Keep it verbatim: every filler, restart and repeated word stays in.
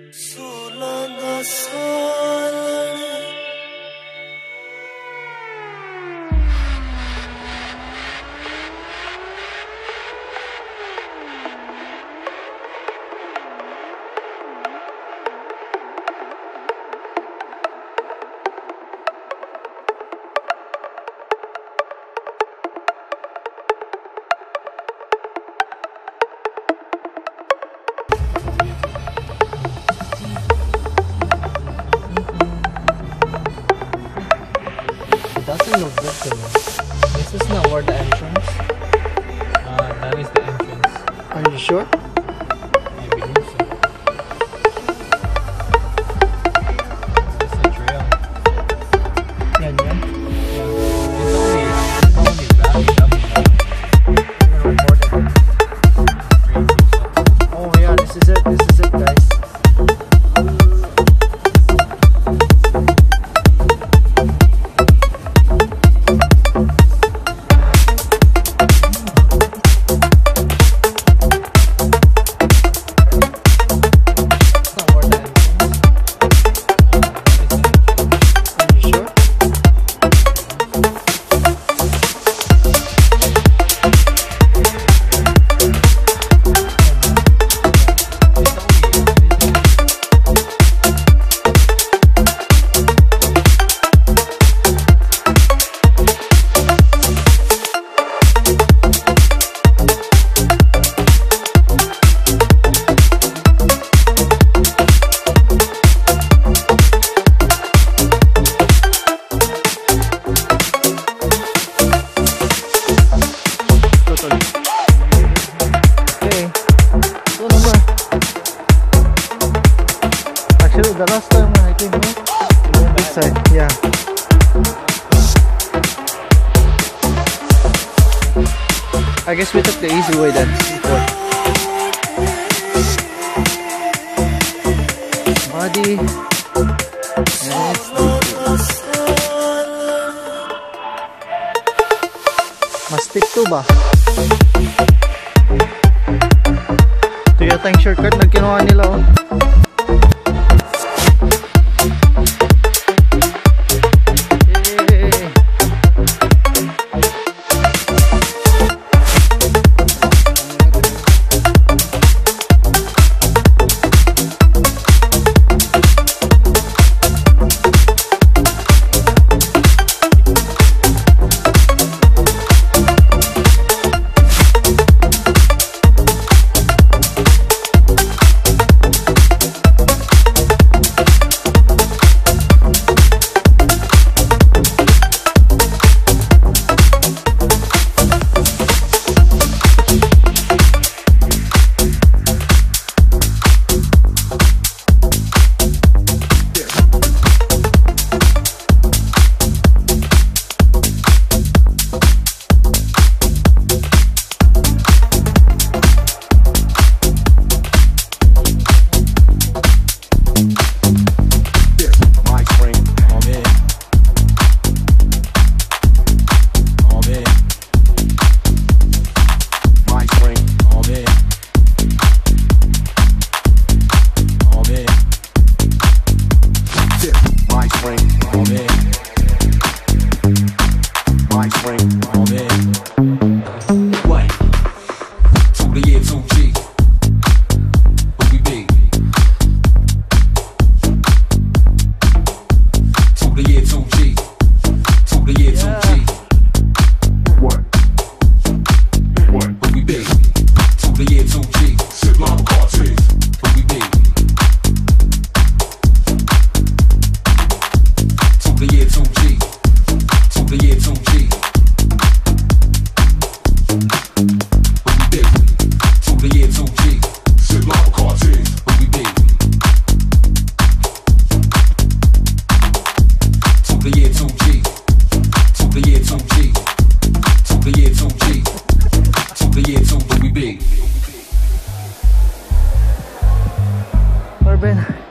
Doesn't look good to me. This is not where the entrance. Uh, that is the entrance. Are you sure? I believe so. It's a trail. Yan, yan. Yeah. It's only, it's only valued up now. Oh yeah, this is it. This is it, guys. The last time I came here, we went this side, yeah. I guess we took the easy way then, before. Body. And it's Mastik to ba? Ito yata yung shortcut na kinuha nila, oh. Urban.